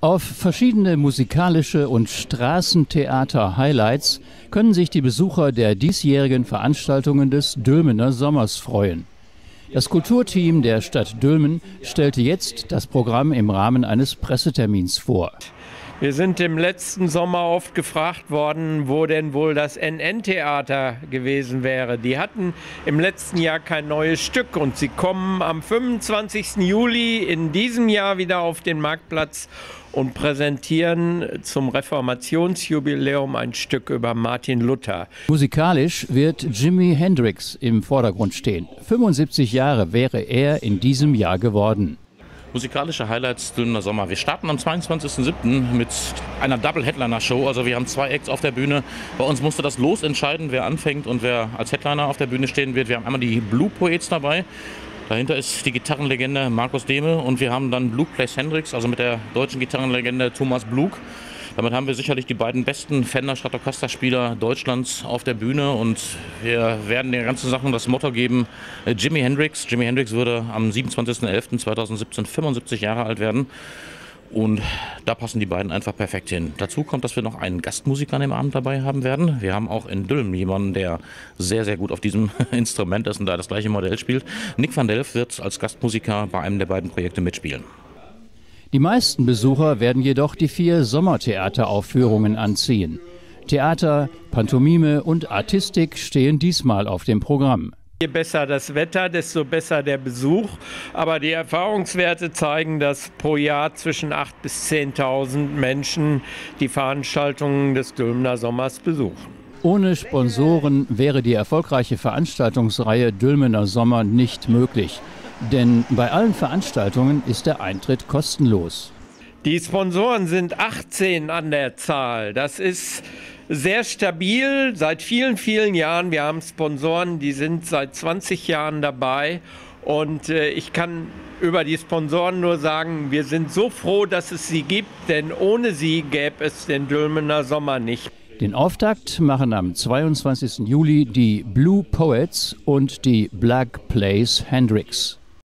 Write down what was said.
Auf verschiedene musikalische und Straßentheater-Highlights können sich die Besucher der diesjährigen Veranstaltungen des Dülmener Sommers freuen. Das Kulturteam der Stadt Dülmen stellte jetzt das Programm im Rahmen eines Pressetermins vor. Wir sind im letzten Sommer oft gefragt worden, wo denn wohl das NN-Theater gewesen wäre. Die hatten im letzten Jahr kein neues Stück und sie kommen am 25. Juli in diesem Jahr wieder auf den Marktplatz und präsentieren zum Reformationsjubiläum ein Stück über Martin Luther. Musikalisch wird Jimi Hendrix im Vordergrund stehen. 75 Jahre wäre er in diesem Jahr geworden. Musikalische Highlights Dülmener Sommer. Wir starten am 22.07. mit einer Double-Headliner-Show. Also wir haben 2 Acts auf der Bühne. Bei uns musste das Los entscheiden, wer anfängt und wer als Headliner auf der Bühne stehen wird. Wir haben einmal die Blue Poets dabei. Dahinter ist die Gitarrenlegende Markus Dehme und wir haben dann Blue Plays Hendrix, also mit der deutschen Gitarrenlegende Thomas Blug. Damit haben wir sicherlich die beiden besten Fender Stratocaster-Spieler Deutschlands auf der Bühne und wir werden den ganzen Sachen das Motto geben, Jimi Hendrix. Jimi Hendrix würde am 27.11.2017 75 Jahre alt werden und da passen die beiden einfach perfekt hin. Dazu kommt, dass wir noch einen Gastmusiker an dem Abend dabei haben werden. Wir haben auch in Dülmen jemanden, der sehr, sehr gut auf diesem Instrument ist und da das gleiche Modell spielt. Nick van Delft wird als Gastmusiker bei einem der beiden Projekte mitspielen. Die meisten Besucher werden jedoch die 4 Sommertheateraufführungen anziehen. Theater, Pantomime und Artistik stehen diesmal auf dem Programm. Je besser das Wetter, desto besser der Besuch. Aber die Erfahrungswerte zeigen, dass pro Jahr zwischen 8.000 bis 10.000 Menschen die Veranstaltungen des Dülmener Sommers besuchen. Ohne Sponsoren wäre die erfolgreiche Veranstaltungsreihe Dülmener Sommer nicht möglich. Denn bei allen Veranstaltungen ist der Eintritt kostenlos. Die Sponsoren sind 18 an der Zahl. Das ist sehr stabil seit vielen, vielen Jahren. Wir haben Sponsoren, die sind seit 20 Jahren dabei. Und ich kann über die Sponsoren nur sagen, wir sind so froh, dass es sie gibt, denn ohne sie gäbe es den Dülmener Sommer nicht. Den Auftakt machen am 22. Juli die Blue Poets und die Black Plays Hendrix.